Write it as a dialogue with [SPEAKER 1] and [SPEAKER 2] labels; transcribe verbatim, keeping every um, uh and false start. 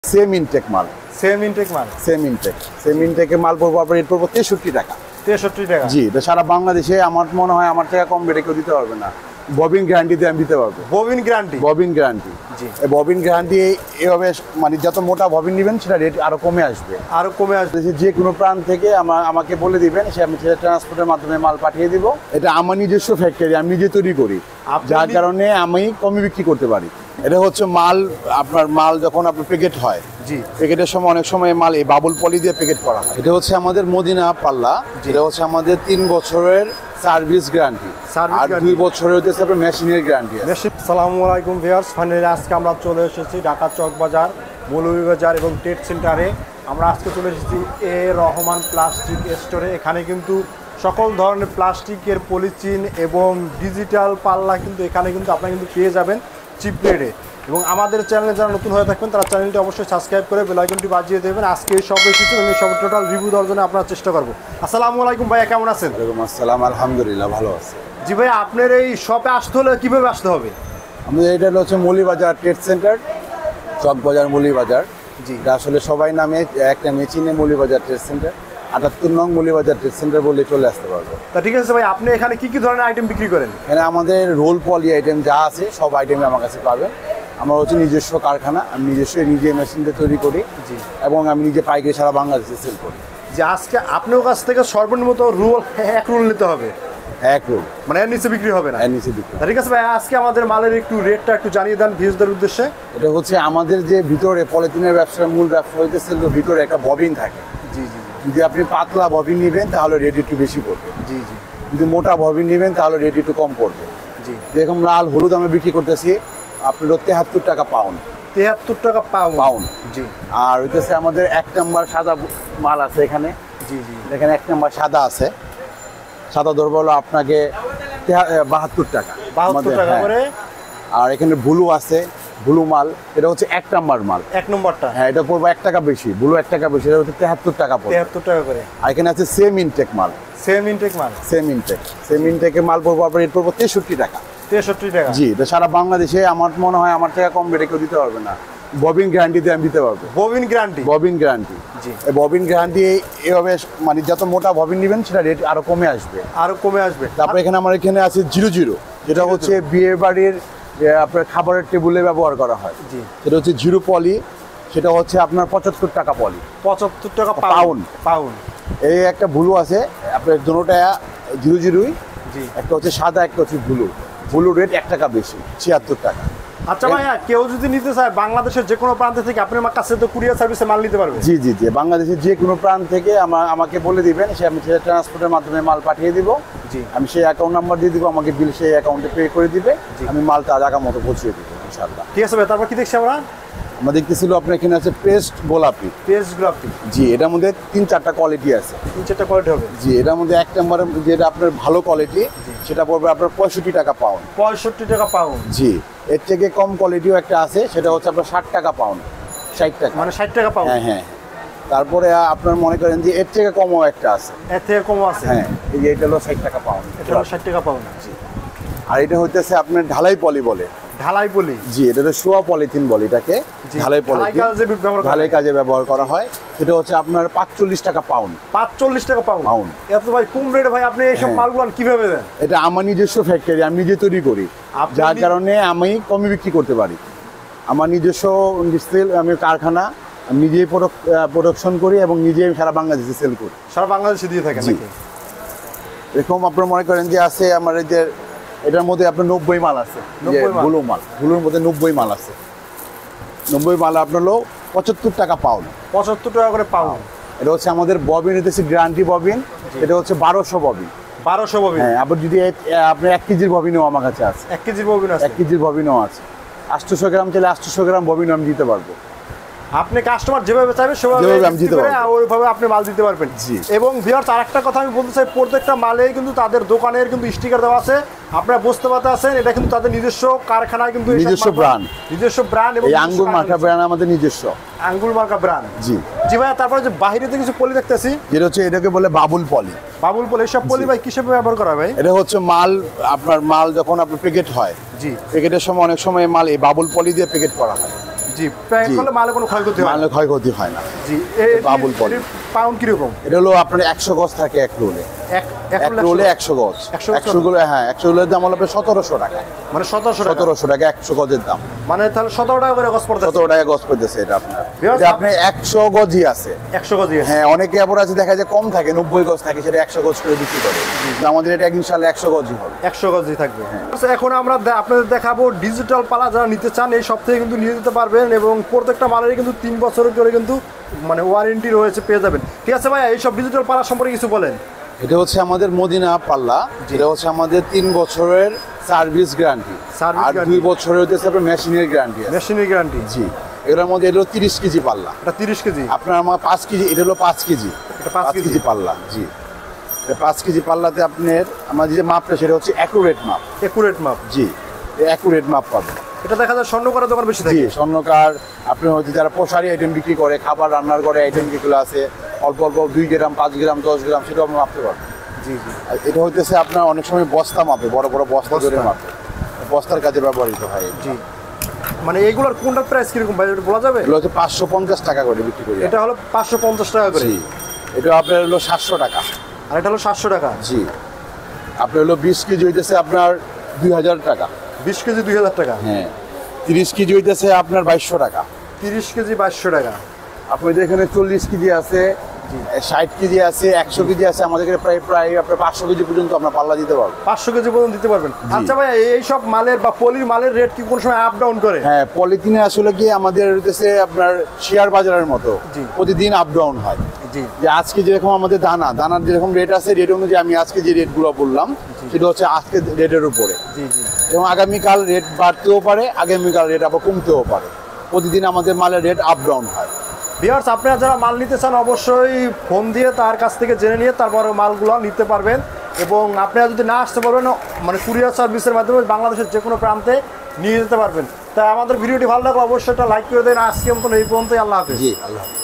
[SPEAKER 1] Same intake মাল
[SPEAKER 2] same intake মাল
[SPEAKER 1] same intake same ইনটেকের মাল পড়বো আপনার রেট পড়বো তেষট্টি টাকা
[SPEAKER 2] তেষট্টি টাকা
[SPEAKER 1] জি। এটা সারা বাংলাদেশে আমার মনে হয় আমার থেকে কম রেটে কেউ দিতে পারবে না। ববিন গ্যারান্টিতে আমি দিতে পারবো।
[SPEAKER 2] ববিন গ্যারান্টি
[SPEAKER 1] ববিন গ্যারান্টি
[SPEAKER 2] জি।
[SPEAKER 1] এই ববিন গ্যারান্টি এভাবে মানে যত মোটা ববিন নেবেন সেটা রেট আরো কমে আসবে
[SPEAKER 2] আরো কমে আসবে।
[SPEAKER 1] যে কোনো প্রান্ত থেকে আমার আমাকে বলে দিবেন, সে আমি ট্রান্সপোর্টের মাধ্যমে মাল পাঠিয়ে দিব। এটা আমার নিজস্ব ফ্যাক্টরি, আমি নিজে তৈরি করি, যার কারণে আমি কমে বিক্রি করতে পারি। এটা হচ্ছে মাল আপনার মাল যখন আপনার প্যাকেট হয়
[SPEAKER 2] জি,
[SPEAKER 1] প্যাকেটের সময় অনেক সময় মাল এই বাবুল পলি দিয়ে প্যাকেট করা হয়। এটা হচ্ছে আমাদের মদিনা পাল্লা, যেটা হচ্ছে আমাদের তিন বছরের সার্ভিস গ্যারান্টি আর দুই বছরের হচ্ছে আপনার মেশিনের গ্যারান্টি।
[SPEAKER 2] আসসালামু আলাইকুম ভিউয়ার্স, ফাইনালি আজকে আমরা চলে এসেছি ঢাকা চক বাজার, মৌলভীবাজার এবং ট্রেড সেন্টারে। আমরা আজকে চলে এসেছি এ রহমান প্লাস্টিক স্টোরে। এখানে কিন্তু সকল ধরনের প্লাস্টিকের পলিথিন এবং ডিজিটাল পাল্লা কিন্তু এখানে কিন্তু আপনারা কিন্তু পেয়ে যাবেন চিপ রেটে। এবং আমাদের চ্যানেলে যারা নতুন হয়ে থাকবেন তারা চ্যানেলটি অবশ্যই সাবস্ক্রাইব করে বেল আইকনটি বাজিয়ে দেবেন। আজকে এই সব এসেছি এবং এই সব টোটাল রিভিউ দেওয়ার জন্য আপনার চেষ্টা করবো। আসসালামু আলাইকুম ভাইয়া, কেমন আছেন?
[SPEAKER 1] ওয়ালাইকুম আসসালাম, আলহামদুলিল্লাহ ভালো আছে।
[SPEAKER 2] জি ভাই, আপনার এই শপে আসতে হলে কীভাবে আসতে হবে?
[SPEAKER 1] আমাদের এটা হচ্ছে মৌলভীবাজার ট্রেড সেন্টার, চক বাজার মৌলভীবাজার।
[SPEAKER 2] জি,
[SPEAKER 1] এটা আসলে সবাই নামে একটা মেচিনে মৌলভীবাজার ট্রেড সেন্টার, আটাত্তর নং মৌলভীবাজার ট্রেড সেন্টার বলে চলে আসতে পারবে।
[SPEAKER 2] তা ঠিক আছে ভাই, আপনি এখানে কি কি ধরনের আইটেম বিক্রি করেন?
[SPEAKER 1] এখানে আমাদের রোল পলি আইটেম যা আছে সব আইটেমই আমার কাছে পাবেন। আমার হচ্ছে নিজস্ব কারখানা, আমি নিজস্ব নিজে মেশিনটা তৈরি করি। জি, এবং আমি নিজে পাইকারি সারা বাংলাদেশে সেল করি।
[SPEAKER 2] যে আজকে আপনার কাছ থেকে সর্বনিম্ন রোল এক রোল নিতে হবে,
[SPEAKER 1] এক রোল
[SPEAKER 2] মানে এর নিচে বিক্রি হবে না।
[SPEAKER 1] এর নিচে বিক্রি।
[SPEAKER 2] ঠিক আছে ভাই, আজকে আমাদের মালের একটু রেটটা একটু জানিয়ে দেন ভিউয়ারদের উদ্দেশ্যে।
[SPEAKER 1] এটা হচ্ছে আমাদের যে ভিতরে পলিথিনের ব্যবসার মূল ব্যবসা হইতেছে, ভিতরে একটা ববিন থাকে।
[SPEAKER 2] জি জি,
[SPEAKER 1] যদি আপনি পাতলা ববিন নেবেন তাহলে রেট একটু বেশি পড়বে।
[SPEAKER 2] জি জি।
[SPEAKER 1] যদি মোটা ববিন নেবেন তাহলে রেট একটু কম পড়বে।
[SPEAKER 2] জি,
[SPEAKER 1] যেরকম লাল হলুদ আমি বিক্রি করতেছি আপনার তেহাত্তর টাকা পাউন্ড।
[SPEAKER 2] তেহাত্তর টাকা পাউন্ড
[SPEAKER 1] পাউন্ড
[SPEAKER 2] জি।
[SPEAKER 1] আর হইতেছে আমাদের এক নাম্বার সাদা মাল আছে এখানে।
[SPEAKER 2] জি জি,
[SPEAKER 1] এখানে এক নাম্বার সাদা আছে, সাদা ধরবো হলো আপনাকে বাহাত্তর টাকা
[SPEAKER 2] বাহাত্তর টাকা করে।
[SPEAKER 1] আর এখানে ব্লু আছে, ব্লু মাল, এটা হচ্ছে এক নাম্বার মাল,
[SPEAKER 2] এক নম্বরটা।
[SPEAKER 1] হ্যাঁ এটা পড়বো এক টাকা বেশি, ব্লু এক টাকা বেশি, এটা হচ্ছে তেহাত্তর টাকা পড়বে।
[SPEAKER 2] তেহাত্তর টাকা করে।
[SPEAKER 1] আর এখানে আছে সেম ইনটেক মাল,
[SPEAKER 2] সেম ইনটেক মাল
[SPEAKER 1] সেম ইনটেক সেম ইনটেকের মাল পড়বো আপনার রেট পড়বো তেষট্টি টাকা
[SPEAKER 2] তেষট্টি টাকা
[SPEAKER 1] জি। এটা সারা বাংলাদেশে আমার মনে হয় আমার থেকে কম রেটে কেউ দিতে পারবে না। ববিন গ্যারান্টিতে আমি দিতে পারবো।
[SPEAKER 2] ববিন গ্যারান্টি
[SPEAKER 1] ববিন গ্যারান্টি
[SPEAKER 2] জি।
[SPEAKER 1] এই ববিন গ্যারান্টি এভাবে মানে যত মোটা ববিন নেবেন সেটা রেট আরো কমে আসবে,
[SPEAKER 2] আরো কমে আসবে।
[SPEAKER 1] তারপরে এখানে আমার এখানে আছে জিরো জিরো, যেটা হচ্ছে বিয়ে বাড়ির আপনার খাবারের টেবিলে ব্যবহার করা হয়। জি, সেটা হচ্ছে জিরো পলি, সেটা হচ্ছে আপনার পঁচাত্তর টাকা পলি।
[SPEAKER 2] পঁচাত্তর টাকা
[SPEAKER 1] পাউন্ড
[SPEAKER 2] পাউন্ড
[SPEAKER 1] এই একটা ব্লু আছে আপনার দুটোটা জিরো জিরোই।
[SPEAKER 2] জি,
[SPEAKER 1] একটা হচ্ছে সাদা, একটা হচ্ছে ব্লু। ব্লু রেট এক টাকা বেশি, ছিয়াত্তর টাকা।
[SPEAKER 2] আচ্ছা ভাইয়া, কেউ যদি নিতে চায় বাংলাদেশের যে কোনো প্রান্ত থেকে আপনার কাছে তো কুরিয়ার সার্ভিসে মাল নিতে পারবে?
[SPEAKER 1] জি জি জি, বাংলাদেশের যে কোনো প্রান্ত থেকে আমার আমাকে বলে দিবেন, সে আমি ট্রান্সপোর্টের মাধ্যমে মাল পাঠিয়ে দিব। জি, আমি সেই অ্যাকাউন্ট নাম্বার দিয়ে দিব, আমাকে বিল সেই অ্যাকাউন্টে পে করে দিবে, আমি মালটা জায়গা মতো পৌঁছে দিব ইনশাআল্লাহ।
[SPEAKER 2] ঠিক আছে ভাই, তারপর কি দেখছি আমরা?
[SPEAKER 1] আমরা দেখতেছিল আপনার এখানে আছে পেস্ট গোলাপি।
[SPEAKER 2] পেস্ট গোলাপি
[SPEAKER 1] জি, এটার মধ্যে তিন চারটা কোয়ালিটি আছে।
[SPEAKER 2] তিন চারটা কোয়ালিটি হবে
[SPEAKER 1] জি। এটার মধ্যে এক নম্বরের যেটা আপনার ভালো কোয়ালিটি সেটা পড়বে আপনার পঁয়ষট্টি টাকা পাউন্ড।
[SPEAKER 2] পঁয়ষট্টি টাকা পাউন্ড
[SPEAKER 1] জি। এর থেকে কম কোয়ালিটিও একটা আছে, সেটা হচ্ছে আপনার ষাট টাকা পাউন্ড। ষাট টাকা
[SPEAKER 2] মানে ষাট টাকা পাউন্ড।
[SPEAKER 1] হ্যাঁ হ্যাঁ। তারপরে আপনার মনে করেন যে এর থেকে কমও একটা আছে।
[SPEAKER 2] এর থেকে কমও আছে
[SPEAKER 1] হ্যাঁ, এই যে এটা হলো ষাট টাকা পাউন্ড।
[SPEAKER 2] এটা হলো ষাট টাকা পাউন্ড।
[SPEAKER 1] জি। আর এটা হইতেছে আপনার ঢালাই পলি বলে।
[SPEAKER 2] ঢালাই পলি
[SPEAKER 1] জি, এটা হলো শোয়া পলিথিন বলে এটাকে। ঢালাই পলিথিন ঢালাই কাজে ব্যবহার করা হয়। সেটা হচ্ছে আপনার পাঁচচল্লিশ টাকা পাউন্ড।
[SPEAKER 2] পাঁচচল্লিশ টাকা পাউন্ড
[SPEAKER 1] পাউন্ড
[SPEAKER 2] এত ভাই কম রেটে ভাই আপনি এইসব মালগুলো কিভাবে দেন?
[SPEAKER 1] এটা আমার নিজস্ব ফ্যাক্টরি, আমি নিজে তৈরি করি, যার কারণে আমি কমে বিক্রি করতে পারি। আমার নিজস্ব সেল, আমি কারখানা, আমি নিজেই প্রোডাকশন করি এবং নিজেই সারা বাংলাদেশে সেল করি।
[SPEAKER 2] সারা বাংলাদেশে দিয়ে থাকেন নাকি?
[SPEAKER 1] এরকম আপনার মনে করেন যে আছে আমার এই যে এটার মধ্যে আপনার নব্বই মাল আছে, গুলো মাল গুলোর মধ্যে নব্বই মাল আছে। নব্বই মাল আপনার হলো পঁচাত্তর টাকা পাউন্ড।
[SPEAKER 2] পঁচাত্তর টাকা করে পাউন্ড।
[SPEAKER 1] এটা হচ্ছে আমাদের ববিন, হচ্ছে গ্যারান্টি ববিন। এটা হচ্ছে বারোশো ববিন।
[SPEAKER 2] বারোশো ববিন।
[SPEAKER 1] হ্যাঁ, আবার যদি আপনার এক কেজির ববিনও আমার কাছে আছে।
[SPEAKER 2] এক কেজির ববিন আছে? এক
[SPEAKER 1] কেজির ববিনও আছে। আটশোশো গ্রাম চাইলে আটশোশো গ্রাম ববিনও আমি দিতে পারবো।
[SPEAKER 2] আপনি কাস্টমার যেভাবে চাইবে সেভাবে আমি দিতে পারবো, ওইভাবে আপনি মাল দিতে পারবেন।
[SPEAKER 1] জি।
[SPEAKER 2] এবং ভিউয়ার্স আরেকটা কথা আমি বলতে চাই, প্রত্যেকটা মালে কিন্তু তাদের দোকানের কিন্তু স্টিকার দেওয়া আছে, আপনারা বুঝতে পারতেছেন। এটা কিন্তু তাদের নিজস্ব কারখানায় কিন্তু
[SPEAKER 1] নিজস্ব ব্র্যান্ড,
[SPEAKER 2] নিজস্ব ব্র্যান্ড। এবং
[SPEAKER 1] এই আঙ্গুর মার্কা ব্র্যান্ড আমাদের নিজস্ব
[SPEAKER 2] আঙ্গুর মার্কা ব্র্যান্ড। জি জি ভাই। তারপরে যে বাহিরেতে কিছু পলি দেখতেছি,
[SPEAKER 1] যেটা হচ্ছে এটাকে বলে বাবুল পলি।
[SPEAKER 2] বাবুল পলি, এসব পলি ভাই কিসে ব্যবহার করা ভাই?
[SPEAKER 1] এটা হচ্ছে মাল আপনার মাল যখন আপনার প্যাকেট হয়, জি, প্যাকেটের সময় অনেক সময় মাল এই বাবুল পলি দিয়ে প্যাকেট করা হয়।
[SPEAKER 2] জি, প্যাকেট করলে মালে কোনো ক্ষয়ক্ষতি হয় না।
[SPEAKER 1] মালে ক্ষয়ক্ষতি হয় না।
[SPEAKER 2] জি, এই
[SPEAKER 1] বাবুল পলি
[SPEAKER 2] পাউন্ড কিরকম?
[SPEAKER 1] এটা হলো আপনার একশো গজ থাকে এক রোলে।
[SPEAKER 2] এক
[SPEAKER 1] এক রোলে একশো গজ। একশো গুলো, হ্যাঁ, একশো গুলোর দাম হলো সতেরোশো টাকা।
[SPEAKER 2] মানে সতেরোশো
[SPEAKER 1] সতেরোশো টাকা একশো গজের দাম।
[SPEAKER 2] মানে তাহলে সতেরো টাকা করে গজ পড়তেছে।
[SPEAKER 1] সতেরো টাকা গজ পড়তেছে এটা আপনার। এটা আপনি একশো গজই আছে।
[SPEAKER 2] একশো গজই আছে।
[SPEAKER 1] হ্যাঁ, অনেকে আবার আছে দেখা যায় কম থাকে, নব্বই গজ থাকে, সেটা একশো গজ করে বিক্রি করে। আমাদের এটা ইনশাআল্লাহ একশো গজই হবে।
[SPEAKER 2] একশো গজই থাকবে। এখন আমরা আপনাদের দেখাবো ডিজিটাল পালা, যারা নিতে চান এই সব থেকে কিন্তু নিয়ে যেতে পারবেন এবং প্রত্যেকটা মালেরই কিন্তু তিন বছরের করে কিন্তু মানে ওয়ারেন্টি রয়েছে, পেয়ে যাবেন। ঠিক আছে ভাইয়া, এইসব ডিজিটাল পালা সম্পর্কে কিছু বলেন।
[SPEAKER 1] এটা হচ্ছে আমাদের মদিনা পাল্লা, যেটা হচ্ছে আমাদের তিন বছরের সার্ভিস গ্যারান্টি, আর দুই বছরের হচ্ছে আপনার মেশিনের গ্যারান্টি।
[SPEAKER 2] মেশিনের গ্যারান্টি,
[SPEAKER 1] জি। এগুলোর মধ্যে এটা তিরিশ কেজি পাল্লা।
[SPEAKER 2] এটা তিরিশ কেজি
[SPEAKER 1] আপনার আমার পাঁচ কেজি, এটা হলো পাঁচ কেজি।
[SPEAKER 2] এটা পাঁচ কেজি
[SPEAKER 1] পাল্লা, জি। পাঁচ কেজি পাল্লাতে আপনার আমার যে মাপটা সেটা হচ্ছে অ্যাকুরেট মাপ।
[SPEAKER 2] অ্যাকুরেট মাপ,
[SPEAKER 1] জি, অ্যাকুরেট মাপ পাবেন।
[SPEAKER 2] এটা দেখা যায় স্বর্ণকারের দোকান বেশি থাকে।
[SPEAKER 1] স্বর্ণকার আপনি হচ্ছে যারা প্রসারি আইটেম বিক্রি করে, খাবার রান্নার করে আইটেম যেগুলো আছে অল্প অল্প দুই গ্রাম, পাঁচ গ্রাম, দশ গ্রাম, সেটাও আপনি মাপতে পারবেন।
[SPEAKER 2] জি জি।
[SPEAKER 1] এটা হইতেছে আপনার অনেক সময় বস্তা মাপে, বড় বড় বস্তা ধরে মাপে, বস্তার কাজে ব্যবহৃত হয়।
[SPEAKER 2] জি, মানে এইগুলোর কোনটার প্রাইস কিরকম ভাই বলা যাবে?
[SPEAKER 1] এগুলো হচ্ছে পাঁচশো পঞ্চাশ টাকা করে বিক্রি করি।
[SPEAKER 2] এটা হলো পাঁচশো পঞ্চাশ টাকা করে।
[SPEAKER 1] জি, এটা আপনার হলো সাতশো টাকা।
[SPEAKER 2] আর এটা হলো সাতশো টাকা।
[SPEAKER 1] জি, আপনার হলো বিশ কেজি হইতেছে আপনার দুই হাজার টাকা।
[SPEAKER 2] বিশ কেজি দুই হাজার টাকা।
[SPEAKER 1] হ্যাঁ, তিরিশ কেজি হইতেছে আপনার বাইশশো টাকা।
[SPEAKER 2] তিরিশ কেজি বাইশশো টাকা।
[SPEAKER 1] আপনাদের এখানে চল্লিশ কেজি আছে, ষাট কেজি আছে, একশো কেজি আছে। আমাদের প্রায় প্রায় আপনার পাঁচশো কেজি পর্যন্ত আমরা পাল্লা দিতে পারবো।
[SPEAKER 2] পাঁচশো কেজি পর্যন্ত দিতে পারবেন। আচ্ছা ভাই, এই সব মালের বা পলির মালের রেট কি কোনো সময় আপ ডাউন করে?
[SPEAKER 1] হ্যাঁ, পলিথিনে আসলে কি আমাদের হইতেছে আপনার শেয়ার বাজারের মতো প্রতিদিন আপ ডাউন হয়। জি, যে আজকে যেরকম আমাদের দানা দানার যেরকম রেট আছে, রেট অনুযায়ী আমি আজকে যে রেটগুলো বললাম সেটা হচ্ছে আজকে রেটের উপরে। জি জি। এবং আগামীকাল রেট বাড়তেও পারে, আগামীকাল রেট আবার কমতেও পারে। প্রতিদিন আমাদের মালের রেট আপ ডাউন হয়।
[SPEAKER 2] ভিউয়ার্স, আপনারা যারা মাল নিতে চান অবশ্যই ফোন দিয়ে তার কাছ থেকে জেনে নিয়ে তারপরে মালগুলো নিতে পারবেন। এবং আপনারা যদি না আসতে পারবেন, মানে কুরিয়ার সার্ভিসের মাধ্যমে বাংলাদেশের যে কোনো প্রান্তে নিয়ে যেতে পারবেন। তাই আমাদের ভিডিওটি ভালো লাগলে অবশ্যই একটা লাইক করে দেন। আজকে মতন এই পর্যন্তই। আল্লাহ হাফেজ।
[SPEAKER 1] জি, আল্লাহ হাফেজ।